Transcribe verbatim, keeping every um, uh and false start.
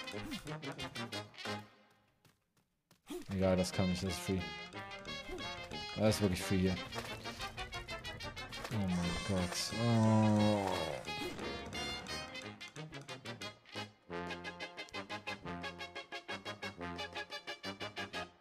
Egal, das kann ich, das ist free. Das ist wirklich free hier. Oh mein Gott. Oh.